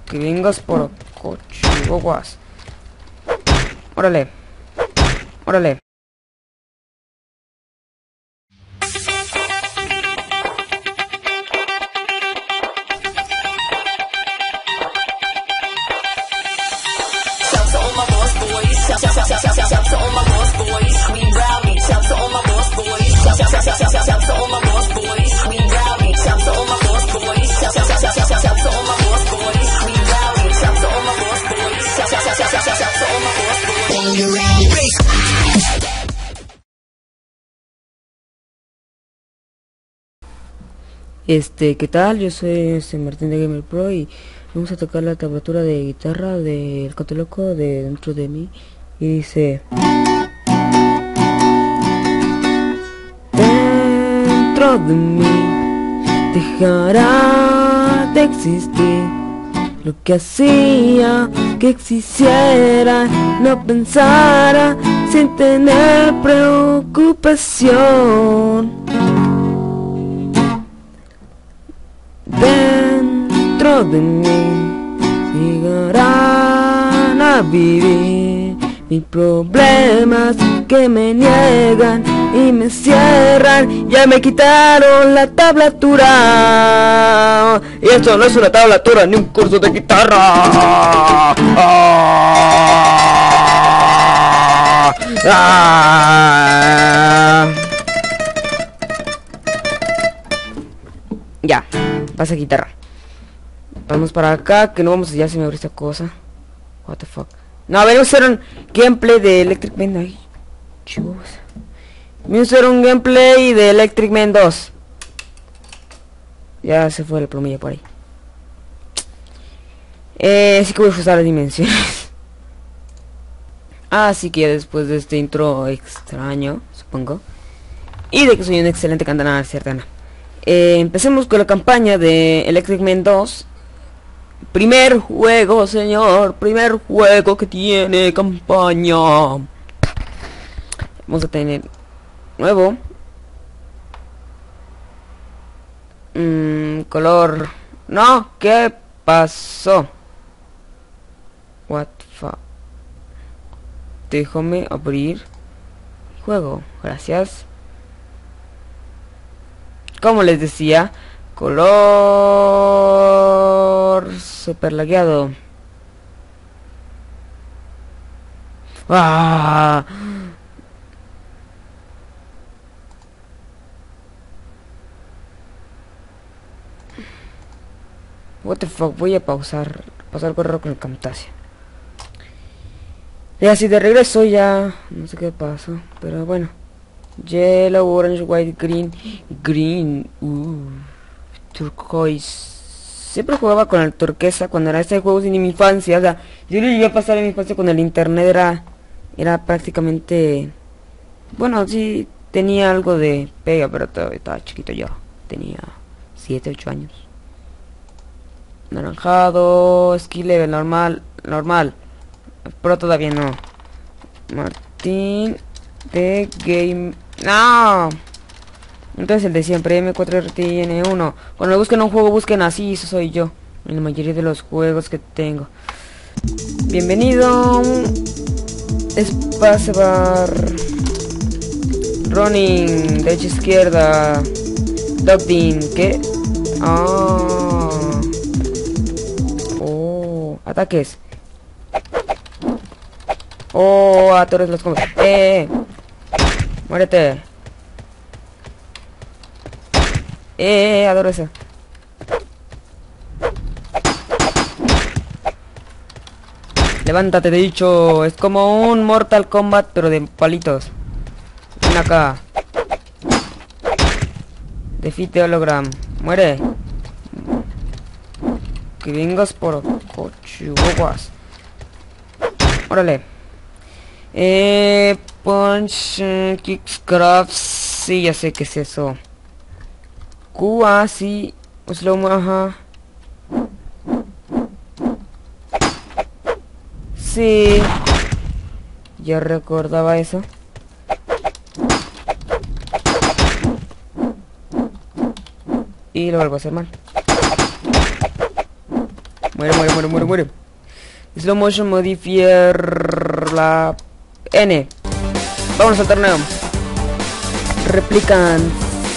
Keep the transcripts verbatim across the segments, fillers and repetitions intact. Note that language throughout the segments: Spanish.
Que vengas por cochihuahuas. Órale. Órale. Este, ¿qué tal? Yo soy este Martín de Gamer Pro y vamos a tocar la tablatura de guitarra del Coto Loco de dentro de mí y dice: dentro de mí dejará de existir lo que hacía que existiera, no pensara sin tener preocupación. Dentro de mí llegarán a vivir mis problemas que me niegan y me cierran. Ya me quitaron la tablatura y esto no es una tablatura ni un curso de guitarra. ¡Ah! ¡Ah! Ya, pasa guitarra. Vamos para acá, que no vamos a... Ya se me abrió esta cosa. What the fuck. No, a ver, vamos a hacer un gameplay de Electric Man. Ay, chivos. Vamos a hacer un gameplay de Electric Man dos. Ya se fue el plomilla por ahí. Eh, sí que voy a ajustar las dimensiones. Así que ya después de este intro extraño, supongo, y de que soy un excelente cantante, cierta. Eh, empecemos con la campaña de Electric Man dos. Primer juego, señor. Primer juego que tiene campaña. Vamos a tener nuevo. Mm, color. No, ¿qué pasó? What the fuck. Déjame abrir juego. Gracias. Como les decía, color super lagueado. ¡Ah! What the fuck, voy a pausar, pasar el correo con el Camtasia. Y así de regreso ya, no sé qué pasó, pero bueno. Yellow, orange, white, green, green, uh, turquoise. Siempre jugaba con el turquesa cuando era este juego sin mi infancia. O sea, yo lo llegué a pasar en mi infancia con el internet, era, era prácticamente, bueno, sí tenía algo de pega, pero todavía estaba chiquito yo. Tenía siete, ocho años. Naranjado, skill level, normal, normal. Pero todavía no. Martín de Game... ¡No! Entonces el de siempre, M cuatro R T N uno. Cuando busquen un juego, busquen así, eso soy yo. En la mayoría de los juegos que tengo. Bienvenido. Spacebar. Running. Derecha izquierda. Dogdin. ¿Qué? Ah. Oh. Ataques. Oh, a todos los combos. Eh. Muérete. Eh, adoro eso. Levántate, te he dicho. Es como un Mortal Kombat, pero de palitos. Ven acá. Defeat hologram. Muere. Que vengas por cochihuahuas. Órale. Eh, punch, eh, kicks, crafts. Sí, ya sé qué es eso. Q, A, sí. Slow, ajá. Sí. Ya recordaba eso. Y lo vuelvo a hacer mal. Muere, muere, muere, muere, muere. Slow motion modifier la N. Vámonos al torneo. Replicant.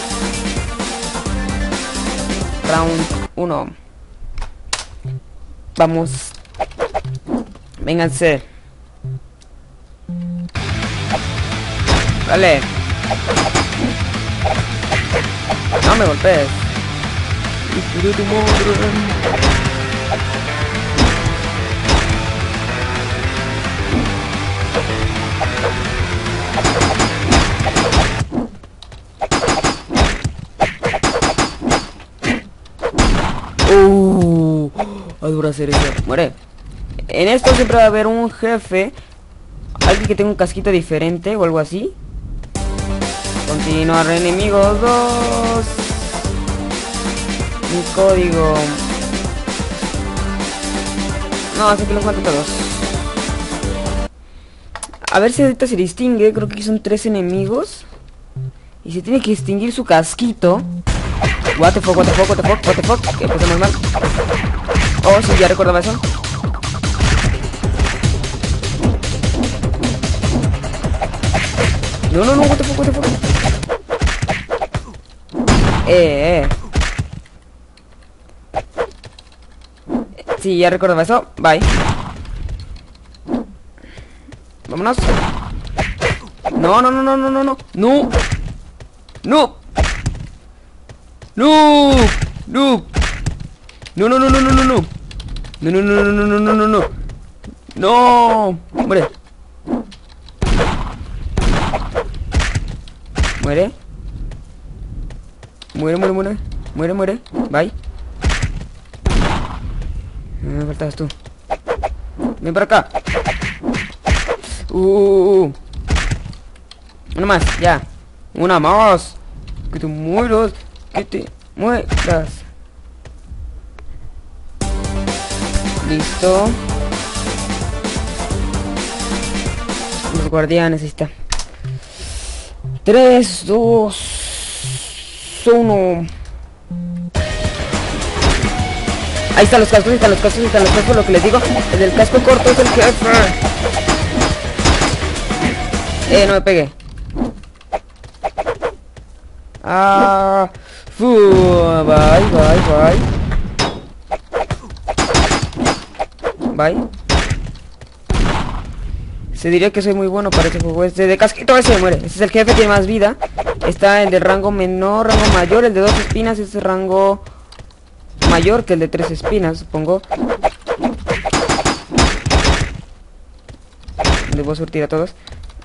Round uno. Vamos. Vénganse. Vale. No me golpees. Uh, adoro hacer eso. Muere. En esto siempre va a haber un jefe, alguien que tenga un casquito diferente o algo así. Continuar enemigos dos. Mi código. No, así que los mato todos. A ver si ahorita se distingue. Creo que aquí son tres enemigos. Y se tiene que distinguir su casquito. What the fuck, what the fuck, what the fuck, what the fuck. Que empezamos mal. Oh, sí, ya recordaba eso. No, no, no, what the fuck, what the fuck. Eh, eh. Sí, ya recordaba eso. Bye. Vámonos. No, no, no, no, no, no, no. No. No. No. No. No, no, no, no, no, no, no. No, no, no, no, no, no, no, no, no. No. Muere. Muere. Muere, muere, muere. Muere, muere. Bye. Me faltabas tú. Ven para acá. Uh, uh, uh. Una más, ya. Una más. Que te mueras. Que te mueras. Listo. Los guardianes, ahí está. tres, dos, uno. Ahí están los cascos, ahí están los cascos, ahí están los cascos, lo que les digo. El del casco corto es el jefe. Eh, no me pegué. Ah, fu, bye, bye, bye. Bye. Se diría que soy muy bueno para este juego. Este de casquito ese muere. Este es el jefe, tiene más vida. Está el de rango menor, rango mayor. El de dos espinas es rango mayor que el de tres espinas, supongo. Debo surtir a todos.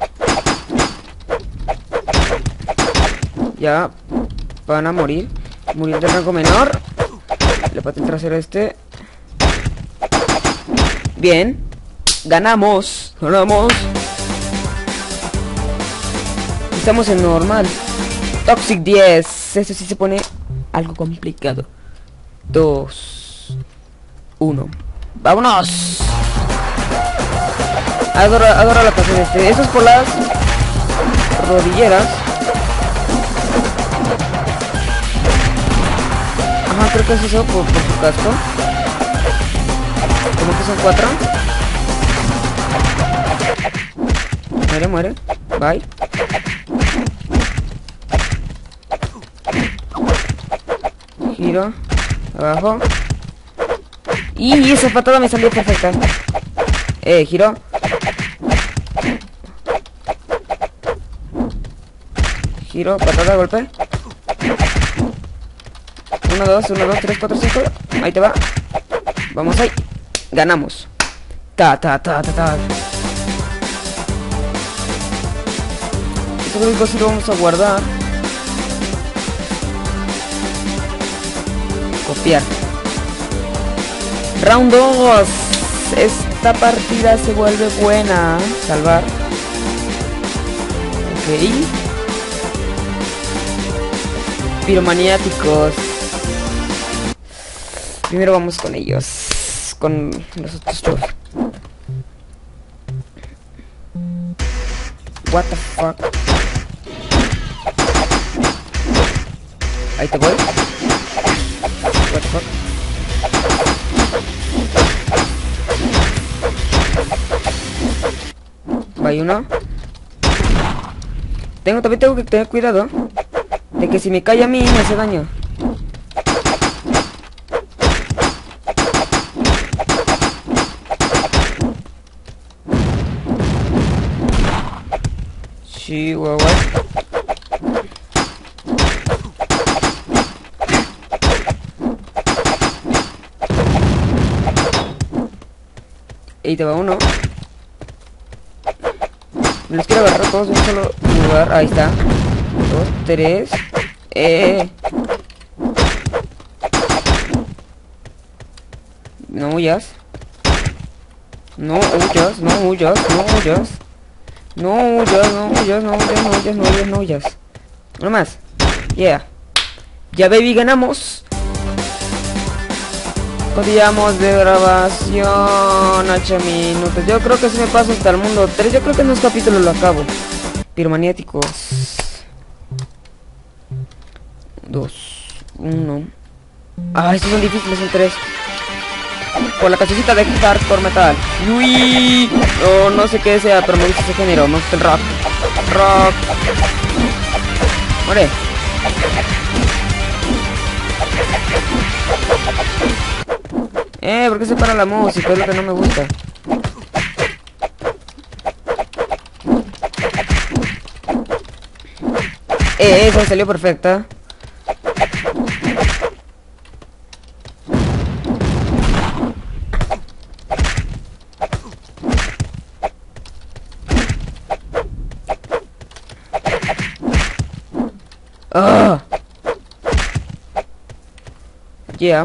Ya van a morir. Morir de rango menor. Le paté el trasero a este. Bien. Ganamos. Ganamos. Estamos en normal. Toxic diez. Eso sí se pone algo complicado. dos, uno. ¡Vámonos! Adoro, adoro la pasión este. Eso es por las rodilleras. Ajá, creo que es eso por, por su casco. Como que son cuatro. Muere, muere. Bye. Giro. Abajo. Y esa patada me salió perfecta. Eh, giro. Giro, patada, golpe. uno, dos, uno, dos, tres, cuatro, cinco. Ahí te va. Vamos ahí. Ganamos. Ta, ta, ta, ta, ta. Esto creo que sí lo vamos a guardar. Copiar. Round dos. Esta partida se vuelve buena. Salvar. Ok. Piromaniáticos. Primero vamos con ellos. Con los otros dos. What the fuck. Ahí te voy. What the fuck. Va uno. Tengo, también tengo que tener cuidado de que si me cae a mí me hace daño. Sí, guau, guau. Ahí te va uno. Los quiero agarrar todos en un solo lugar. Ahí está. Dos, tres. Eh. No huyas. No huyas, no huyas, no huyas. No huyas, no huyas, no huyas, no huyas, no huyas, no huyas. Uno más. Yeah. Ya, baby, ganamos. Continuamos de grabación. ocho minutos. Yo creo que si me paso hasta el mundo tres. Yo creo que en dos capítulos lo acabo. Piromaniáticos. Dos. Uno. Ah, estos son difíciles, son tres. Por la casita de hardcore metal. Uy. Oh, no sé qué sea, pero me gusta ese género. Me gusta el rock. Rock. Muere. Eh, ¿por qué se para la música? Es lo que no me gusta. Eh, esa salió perfecta. Ah. Yeah.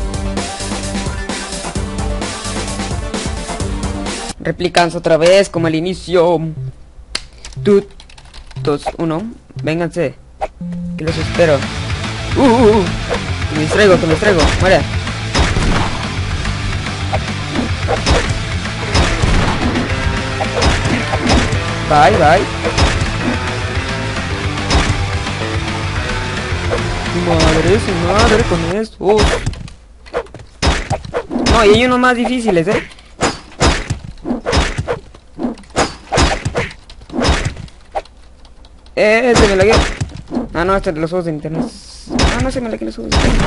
Replicans otra vez, como al inicio. Tú, dos, uno. Vénganse. Que los espero. Uh, uh, uh. Que me distraigo, que me distraigo. Muere. Bye, bye. Su madre, su madre con esto. No, y hay unos más difíciles, eh. Eh, se me lagueó. Ah, no, este de los juegos de internet. Ah, no, se me lagueó los juegos de internet.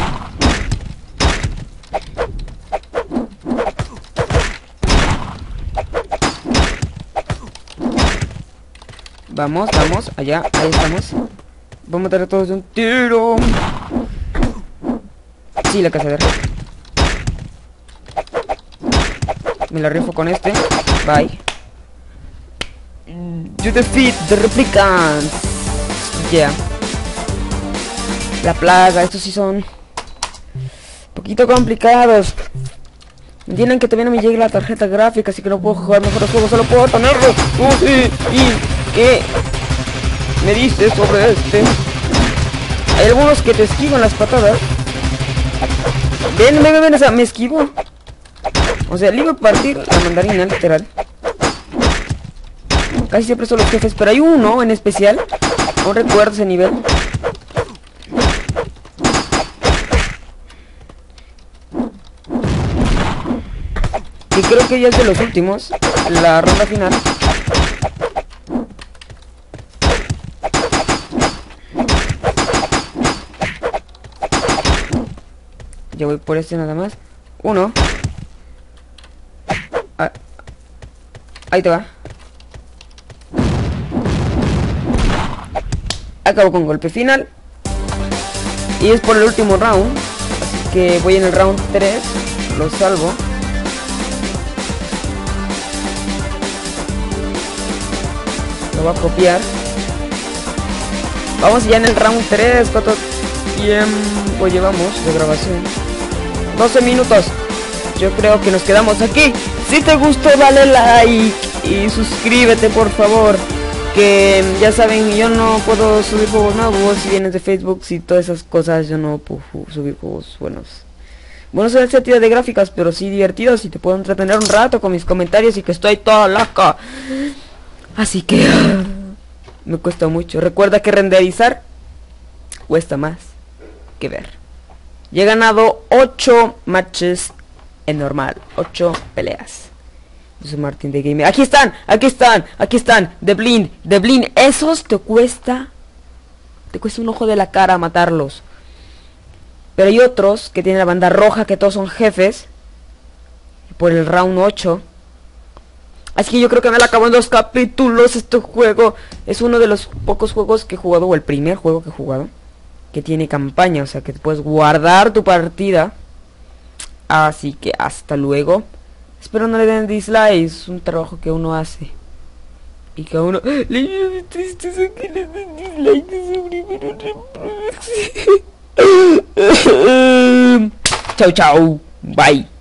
Vamos, vamos, allá, ahí estamos. Vamos a matar a todos de un tiro. Sí, la casa de rey. Me la rifo con este. Bye. You defeat the replicants. Yeah. La plaga, estos sí son un poquito complicados. Entienden que todavía no me llega la tarjeta gráfica, así que no puedo jugar mejores juegos, solo puedo tenerlo. Uh, sí, ¿y qué me dices sobre este? Hay algunos que te esquivan las patadas. Ven, ven, ven, o sea, me esquivo. O sea, le iba a partir la mandarina, literal. Casi siempre son los jefes, pero hay uno en especial. No recuerdo ese nivel. Y creo que ya es de los últimos. La ronda final. Ya voy por este nada más. Uno. Ah. Ahí te va. Acabo con golpe final. Y es por el último round. Así que voy en el round tres. Lo salvo. Lo voy a copiar. Vamos ya en el round tres. ¿Cuánto tiempo llevamos de grabación? doce minutos. Yo creo que nos quedamos aquí. Si te gustó, dale like. Y suscríbete, por favor. Que ya saben, yo no puedo subir juegos nuevos. Si vienes de Facebook y todas esas cosas, yo no puedo subir juegos buenos. Buenos en el sentido de gráficas, pero sí divertidos. Y te puedo entretener un rato con mis comentarios. Y que estoy toda loca. Así que me cuesta mucho. Recuerda que renderizar cuesta más que ver. Y he ganado ocho matches en normal. ocho peleas. José Martín de Gamer. Aquí están, aquí están, aquí están. The Blind, The Blind. Esos te cuesta. Te cuesta un ojo de la cara matarlos. Pero hay otros que tienen la banda roja, que todos son jefes. Por el round ocho. Así que yo creo que me la acabo en dos capítulos. Este juego es uno de los pocos juegos que he jugado, o el primer juego que he jugado, que tiene campaña, o sea que te puedes guardar tu partida. Así que hasta luego. Espero no le den dislike, es un trabajo que uno hace. Y que a uno le lleve tristeza que le den dislike de su primera reproducción. Chau chau, bye.